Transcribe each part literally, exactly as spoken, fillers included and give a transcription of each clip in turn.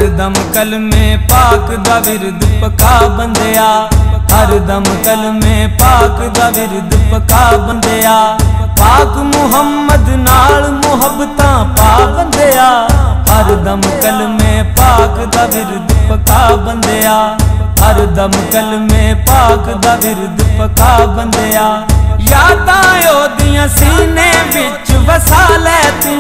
हर दम कलमे पाक दा विरद पका बंदिया, हर दम कलमे पाक दा विरद पका बंदिया। पाक मुहम्मद नाल मुहब्बतां पा बंदिया, हर दम कलमे पाक दा विरद पका बंदिया, हर दम कलमे पाक दा विरद पका बंदिया। यादां ओदियां सीने विच वसा लै तू,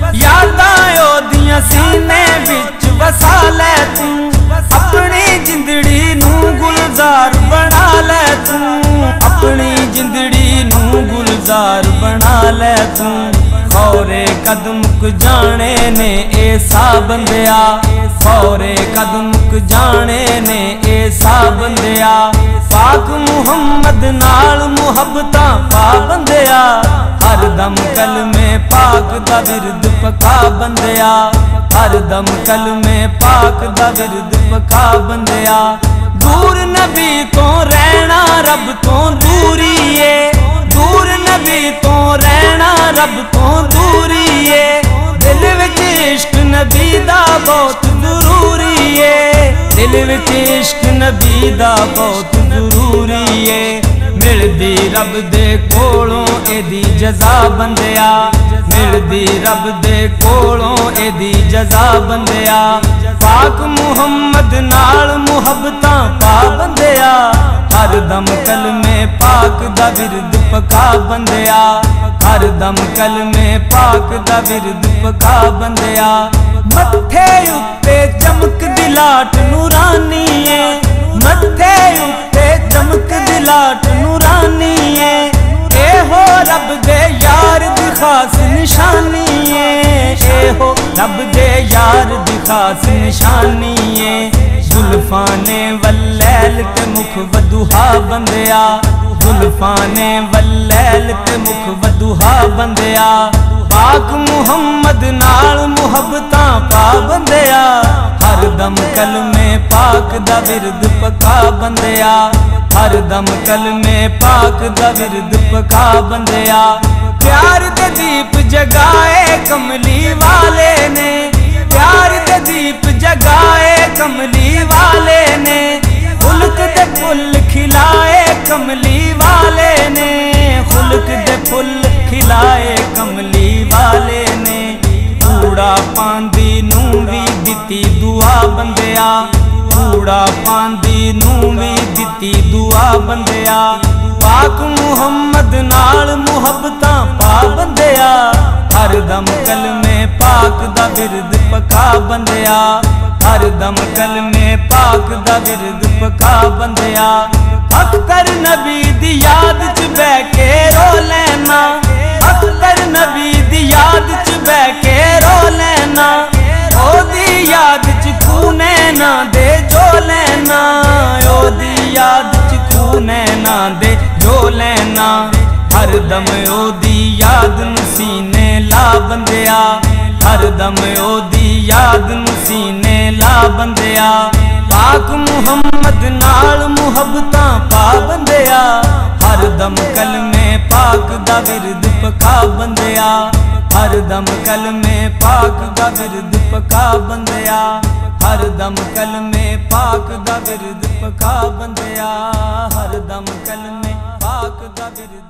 यादां ओदियां सीने विच वसा लै तू। अपनी जिंदड़ी नू गुलजार बना लै तू, अपनी जिंदड़ी नू गुलजार बना लै तू। खौरे कदम मुक जाने ने ऐसा बंदिया, खौरे कदम मुक जाने ने ऐसा बंदिया। पाक मुहम्मद नाल मुहब्बतां पा बंदिया, हर दम कलमे पाक दा विरद पका बंदिया, हर दम कलमे पाक दा विरद पका बंदिया। दूर नबी तो रहना रब तो दूरी है, दूर नबी तो रहना रब तो दूरी है। दिल विच इश्क नबी दा बहुत जरूरी है, दिल विच इश्क नबी दा बहुत जरूरी है। मिलदी रब दे कोलों एदी जज़ा बंदिया, मिलदी रब दे कोलों एदी जज़ा बंदिया। पाक मुहम्मद नाल मुहब्बतां पा बंदिया, हर दम कलमे पाक दा विरद पका बंदिया, हर दम कलमे पाक दा विरद पका बंदिया। मत्थे उत्ते चमक दिलाट नूरानी है, मत्थे उत्ते चमक दिलाट नूरानी है। ए हो रब दे यार दी खास निशानी है, ए हो रब दे यार दी खास निशानी है। जुल्फाने वल्लैल ते मुख वदुहा बंदिया, जुल्फाने वल्लैल ते मुख वदुहा बंदिया। पाक मुहम्मद नाल मुहब्बतां पा बंदिया, हर दम कलमे पाक दा विरद पका बंदिया, हर दम कलमे पाक दा विरद पका बंदिया। प्यार दे दीप जगाए कमली वाले ने, प्यार दे दीप जगाए कमली वाले ने। खुल्क दे फुल खिलाए कमली वाले ने, खुल्क दे फुल खिलाए कमली वाले ने। कूड़ा पांदी नू भी दिती दुआ बंदिया, कूड़ा पांदी नू भी दिती दुआ बंदिया। पाक मुहम्मद नाल मुहब्बतां पा बंदिया, हर दम कलमे पाक दा विरद पका बंदिया, हर दम कलमे पाक दा विरद पका बंदिया। अख्तर नबी दी याद च बैठ के रो लेना, अख्तर नबी दी याद च बैठ के रो लेना। ओदी याद च खूने ना दे जो लेना, ओदी याद च खूने ना दे जो लेना। हर दम ओदी याद नू सीने ला बंदिया, हर दम ओदी याद नू सीने ला बंदिया। पाक मुहम्मद नाल मुहब्बतां पा बंदिया, हर दम कलमे पाक दा विरद पका बंदिया, हर दम कलमे पाक दा विरद पका बंदिया, हर दम कलमे पाक दा विरद पका बंदिया, हर दम कलमे पाक दा विरद